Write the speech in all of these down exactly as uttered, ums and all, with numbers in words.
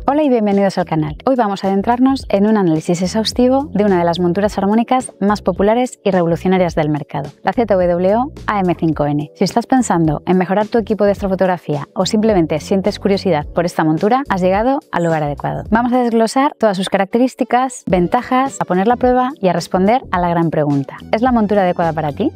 Hola y bienvenidos al canal. Hoy vamos a adentrarnos en un análisis exhaustivo de una de las monturas armónicas más populares y revolucionarias del mercado, la Z W O A M cinco N. Si estás pensando en mejorar tu equipo de astrofotografía o simplemente sientes curiosidad por esta montura, has llegado al lugar adecuado. Vamos a desglosar todas sus características, ventajas, a ponerla a prueba y a responder a la gran pregunta: ¿es la montura adecuada para ti?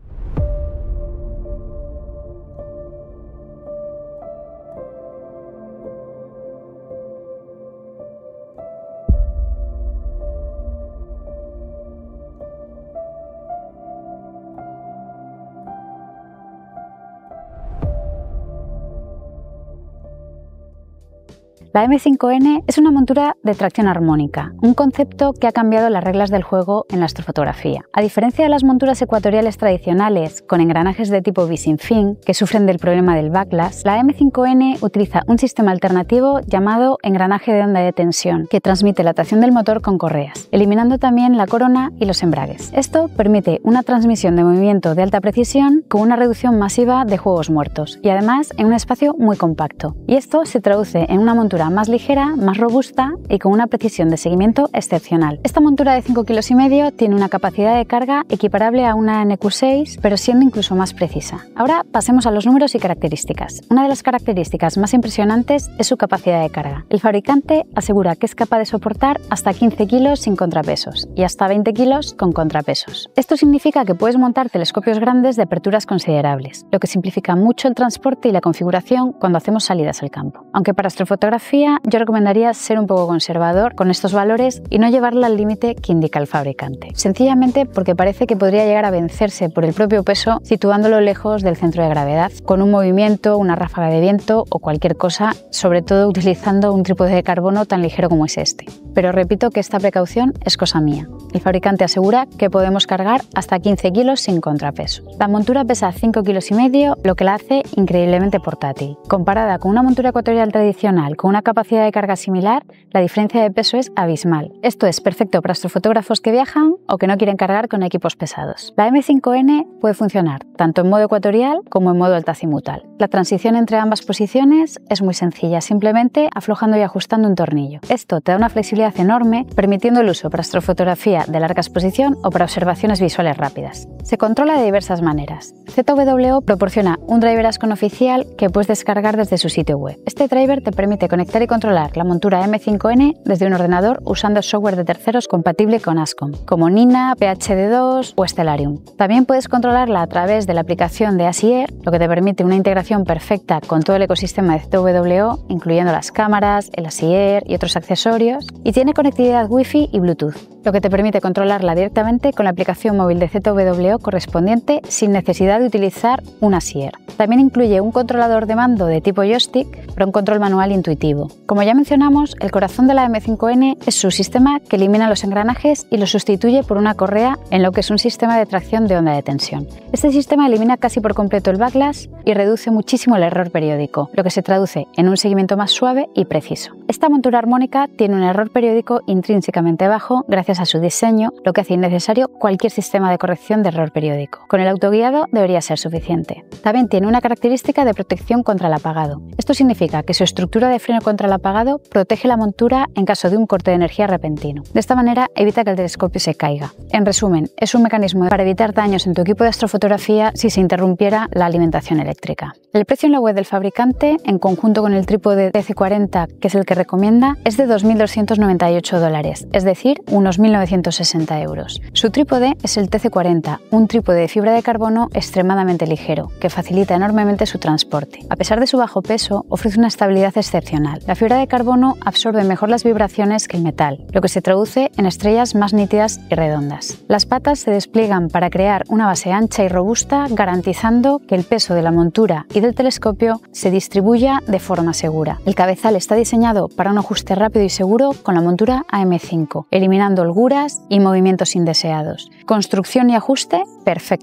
La A M cinco N es una montura de tracción armónica, un concepto que ha cambiado las reglas del juego en la astrofotografía. A diferencia de las monturas ecuatoriales tradicionales con engranajes de tipo V-sin-fin que sufren del problema del backlash, la A M cinco N utiliza un sistema alternativo llamado engranaje de onda de tensión que transmite la tracción del motor con correas, eliminando también la corona y los embragues. Esto permite una transmisión de movimiento de alta precisión con una reducción masiva de juegos muertos y además en un espacio muy compacto. Y esto se traduce en una montura más ligera, más robusta y con una precisión de seguimiento excepcional. Esta montura de cinco kilos y medio tiene una capacidad de carga equiparable a una N Q seis, pero siendo incluso más precisa. Ahora pasemos a los números y características. Una de las características más impresionantes es su capacidad de carga. El fabricante asegura que es capaz de soportar hasta quince kilos sin contrapesos y hasta veinte kilos con contrapesos. Esto significa que puedes montar telescopios grandes de aperturas considerables, lo que simplifica mucho el transporte y la configuración cuando hacemos salidas al campo. Aunque para astrofotografía yo recomendaría ser un poco conservador con estos valores y no llevarla al límite que indica el fabricante, sencillamente porque parece que podría llegar a vencerse por el propio peso situándolo lejos del centro de gravedad, con un movimiento, una ráfaga de viento o cualquier cosa, sobre todo utilizando un trípode de carbono tan ligero como es este. Pero repito que esta precaución es cosa mía. El fabricante asegura que podemos cargar hasta quince kilos sin contrapeso. La montura pesa cinco kilos y medio, lo que la hace increíblemente portátil. Comparada con una montura ecuatorial tradicional con una capacidad de carga similar, la diferencia de peso es abismal. Esto es perfecto para astrofotógrafos que viajan o que no quieren cargar con equipos pesados. La A M cinco N puede funcionar tanto en modo ecuatorial como en modo altazimutal. La transición entre ambas posiciones es muy sencilla, simplemente aflojando y ajustando un tornillo. Esto te da una flexibilidad enorme, permitiendo el uso para astrofotografía de larga exposición o para observaciones visuales rápidas. Se controla de diversas maneras. Z W O proporciona un driver Ascom oficial que puedes descargar desde su sitio web. Este driver te permite conectar y controlar la montura A M cinco N desde un ordenador usando software de terceros compatible con Ascom, como Nina, P H D dos o Stellarium. También puedes controlarla a través de la aplicación de ASIER, lo que te permite una integración perfecta con todo el ecosistema de Z W O, incluyendo las cámaras, el ASIER y otros accesorios, y tiene conectividad Wi-Fi y Bluetooth, lo que te permite controlarla directamente con la aplicación móvil de Z W O correspondiente sin necesidad de utilizar un ASIER. También incluye un controlador de mando de tipo joystick para un control manual intuitivo. Como ya mencionamos, el corazón de la A M cinco N es su sistema que elimina los engranajes y los sustituye por una correa en lo que es un sistema de tracción de onda de tensión. Este sistema elimina casi por completo el backlash y reduce muchísimo el error periódico, lo que se traduce en un seguimiento más suave y preciso. Esta montura armónica tiene un error periódico intrínsecamente bajo gracias a su diseño, lo que hace innecesario cualquier sistema de corrección de error periódico. Con el autoguiado debería ser suficiente. También tiene una característica de protección contra el apagado. Esto significa que su estructura de freno contra el apagado protege la montura en caso de un corte de energía repentino. De esta manera evita que el telescopio se caiga. En resumen, es un mecanismo para evitar daños en tu equipo de astrofotografía si se interrumpiera la alimentación eléctrica. El precio en la web del fabricante, en conjunto con el trípode T C cuarenta, que es el que recomienda, es de dos mil doscientos noventa y ocho dólares, es decir, unos mil novecientos sesenta euros. Su trípode es el T C cuarenta, un trípode de fibra de carbono extremadamente ligero, que facilita enormemente su transporte. A pesar de su bajo peso, ofrece una estabilidad excepcional. La fibra de carbono absorbe mejor las vibraciones que el metal, lo que se traduce en estrellas más nítidas y redondas. Las patas se despliegan para crear una base ancha y robusta, garantizando que el peso de la montura y del telescopio se distribuya de forma segura. El cabezal está diseñado para un ajuste rápido y seguro con la montura A M cinco, eliminando holguras y movimientos indeseados. Construcción y ajuste perfectos.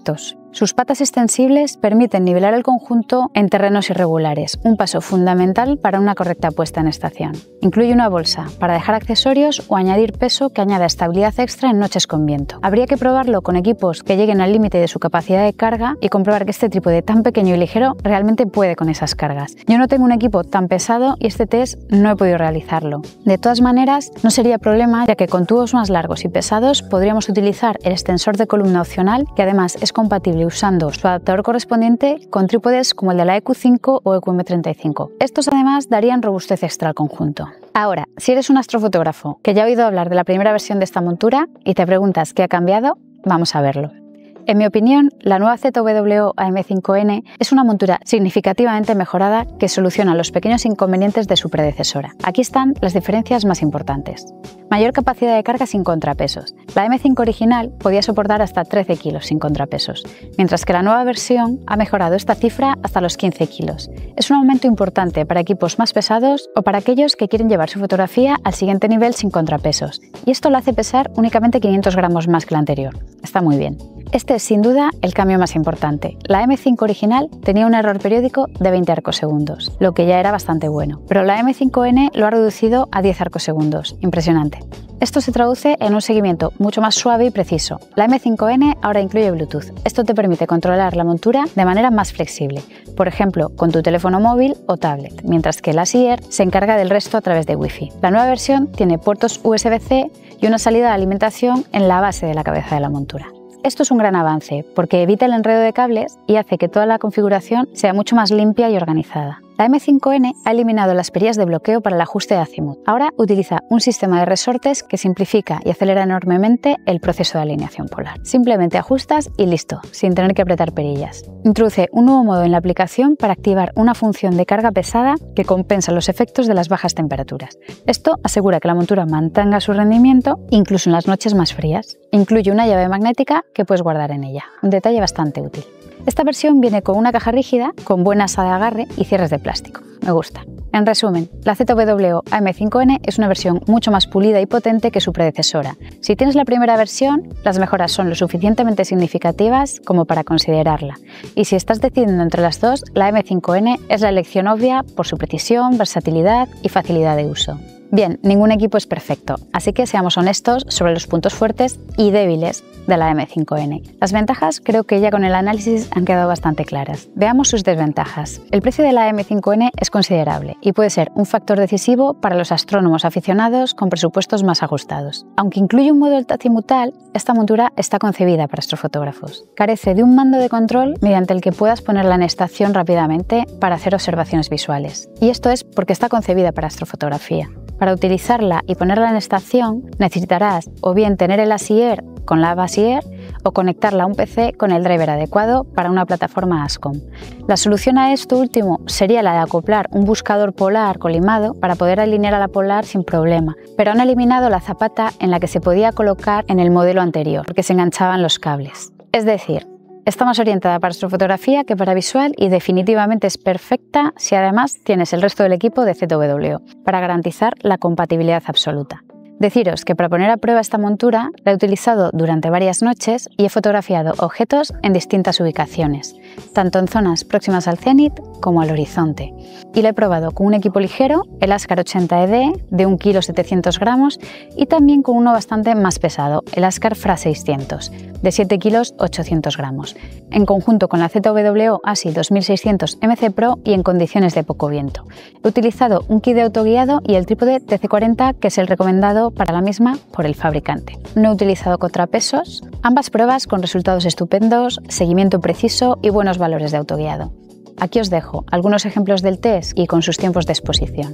Sus patas extensibles permiten nivelar el conjunto en terrenos irregulares, un paso fundamental para una correcta puesta en estación. Incluye una bolsa para dejar accesorios o añadir peso que añada estabilidad extra en noches con viento. Habría que probarlo con equipos que lleguen al límite de su capacidad de carga y comprobar que este trípode tan pequeño y ligero realmente puede con esas cargas. Yo no tengo un equipo tan pesado y este test no he podido realizarlo. De todas maneras, no sería problema, ya que con tubos más largos y pesados podríamos utilizar el extensor de columna opcional, que además es compatible usando su adaptador correspondiente con trípodes como el de la E Q cinco o E Q M treinta y cinco. Estos además darían robustez extra al conjunto. Ahora, si eres un astrofotógrafo que ya ha oído hablar de la primera versión de esta montura y te preguntas qué ha cambiado, vamos a verlo. En mi opinión, la nueva Z W O A M cinco N es una montura significativamente mejorada que soluciona los pequeños inconvenientes de su predecesora. Aquí están las diferencias más importantes. Mayor capacidad de carga sin contrapesos. La M cinco original podía soportar hasta trece kilos sin contrapesos, mientras que la nueva versión ha mejorado esta cifra hasta los quince kilos. Es un aumento importante para equipos más pesados o para aquellos que quieren llevar su fotografía al siguiente nivel sin contrapesos, y esto la hace pesar únicamente quinientos gramos más que la anterior. Está muy bien. Este es sin duda el cambio más importante. La M cinco original tenía un error periódico de veinte arcosegundos, lo que ya era bastante bueno, pero la M cinco N lo ha reducido a diez arcosegundos. Impresionante. Esto se traduce en un seguimiento mucho más suave y preciso. La M cinco N ahora incluye Bluetooth. Esto te permite controlar la montura de manera más flexible, por ejemplo, con tu teléfono móvil o tablet, mientras que la S I E R se encarga del resto a través de Wi-Fi. La nueva versión tiene puertos U S B C y una salida de alimentación en la base de la cabeza de la montura. Esto es un gran avance porque evita el enredo de cables y hace que toda la configuración sea mucho más limpia y organizada. La M cinco N ha eliminado las perillas de bloqueo para el ajuste de azimut. Ahora utiliza un sistema de resortes que simplifica y acelera enormemente el proceso de alineación polar. Simplemente ajustas y listo, sin tener que apretar perillas. Introduce un nuevo modo en la aplicación para activar una función de carga pesada que compensa los efectos de las bajas temperaturas. Esto asegura que la montura mantenga su rendimiento incluso en las noches más frías. Incluye una llave magnética que puedes guardar en ella, un detalle bastante útil. Esta versión viene con una caja rígida, con buena asa de agarre y cierres de plástico. Me gusta. En resumen, la Z W O A M cinco N es una versión mucho más pulida y potente que su predecesora. Si tienes la primera versión, las mejoras son lo suficientemente significativas como para considerarla. Y si estás decidiendo entre las dos, la M cinco N es la elección obvia por su precisión, versatilidad y facilidad de uso. Bien, ningún equipo es perfecto, así que seamos honestos sobre los puntos fuertes y débiles de la M cinco N. Las ventajas creo que ya con el análisis han quedado bastante claras. Veamos sus desventajas. El precio de la M cinco N es considerable y puede ser un factor decisivo para los astrónomos aficionados con presupuestos más ajustados. Aunque incluye un modo azimutal, esta montura está concebida para astrofotógrafos. Carece de un mando de control mediante el que puedas ponerla en estación rápidamente para hacer observaciones visuales. Y esto es porque está concebida para astrofotografía. Para utilizarla y ponerla en estación necesitarás o bien tener el A S I E R con la base S I E R o conectarla a un P C con el driver adecuado para una plataforma ASCOM. La solución a esto último sería la de acoplar un buscador polar colimado para poder alinear a la polar sin problema, pero han eliminado la zapata en la que se podía colocar en el modelo anterior porque se enganchaban los cables. Es decir, está más orientada para astrofotografía que para visual y definitivamente es perfecta si además tienes el resto del equipo de Z W O para garantizar la compatibilidad absoluta. Deciros que para poner a prueba esta montura la he utilizado durante varias noches y he fotografiado objetos en distintas ubicaciones, tanto en zonas próximas al cenit como al horizonte. Y la he probado con un equipo ligero, el Askar ochenta E D de un kilo setecientos gramos y también con uno bastante más pesado, el Askar F R A seiscientos de siete kilos ochocientos gramos, en conjunto con la Z W O A S I dos mil seiscientos M C Pro y en condiciones de poco viento. He utilizado un kit de autoguiado y el trípode T C cuarenta, que es el recomendado para la misma por el fabricante. No he utilizado contrapesos, ambas pruebas con resultados estupendos, seguimiento preciso y buenos valores de autoguiado. Aquí os dejo algunos ejemplos del test y con sus tiempos de exposición.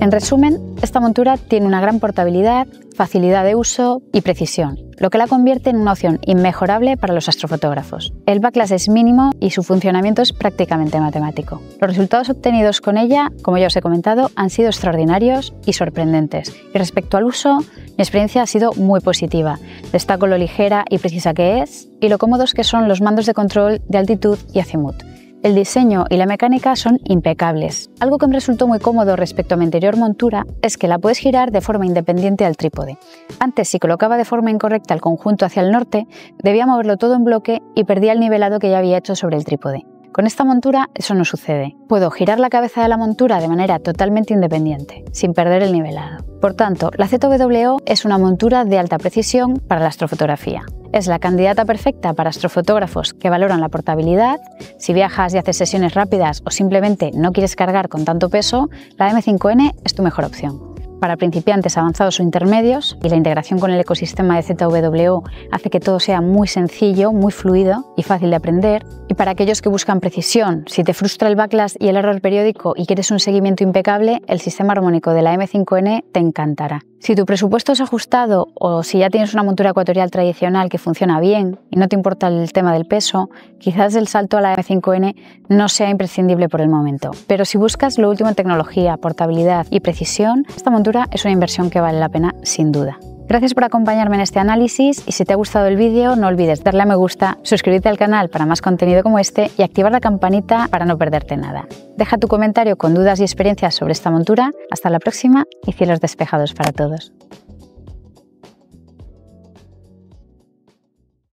En resumen, esta montura tiene una gran portabilidad, facilidad de uso y precisión, lo que la convierte en una opción inmejorable para los astrofotógrafos. El backlash es mínimo y su funcionamiento es prácticamente matemático. Los resultados obtenidos con ella, como ya os he comentado, han sido extraordinarios y sorprendentes. Y respecto al uso, mi experiencia ha sido muy positiva. Destaco lo ligera y precisa que es y lo cómodos que son los mandos de control de altitud y azimut. El diseño y la mecánica son impecables. Algo que me resultó muy cómodo respecto a mi anterior montura es que la puedes girar de forma independiente al trípode. Antes, si colocaba de forma incorrecta el conjunto hacia el norte, debía moverlo todo en bloque y perdía el nivelado que ya había hecho sobre el trípode. Con esta montura eso no sucede. Puedo girar la cabeza de la montura de manera totalmente independiente, sin perder el nivelado. Por tanto, la Z W O es una montura de alta precisión para la astrofotografía. Es la candidata perfecta para astrofotógrafos que valoran la portabilidad. Si viajas y haces sesiones rápidas o simplemente no quieres cargar con tanto peso, la M cinco N es tu mejor opción. Para principiantes avanzados o intermedios, y la integración con el ecosistema de Z W O hace que todo sea muy sencillo, muy fluido y fácil de aprender. Y para aquellos que buscan precisión, si te frustra el backlash y el error periódico y quieres un seguimiento impecable, el sistema armónico de la M cinco N te encantará. Si tu presupuesto es ajustado o si ya tienes una montura ecuatorial tradicional que funciona bien y no te importa el tema del peso, quizás el salto a la M cinco N no sea imprescindible por el momento. Pero si buscas lo último en tecnología, portabilidad y precisión, esta montura es una inversión que vale la pena sin duda. Gracias por acompañarme en este análisis y si te ha gustado el vídeo no olvides darle a me gusta, suscribirte al canal para más contenido como este y activar la campanita para no perderte nada. Deja tu comentario con dudas y experiencias sobre esta montura. Hasta la próxima y cielos despejados para todos.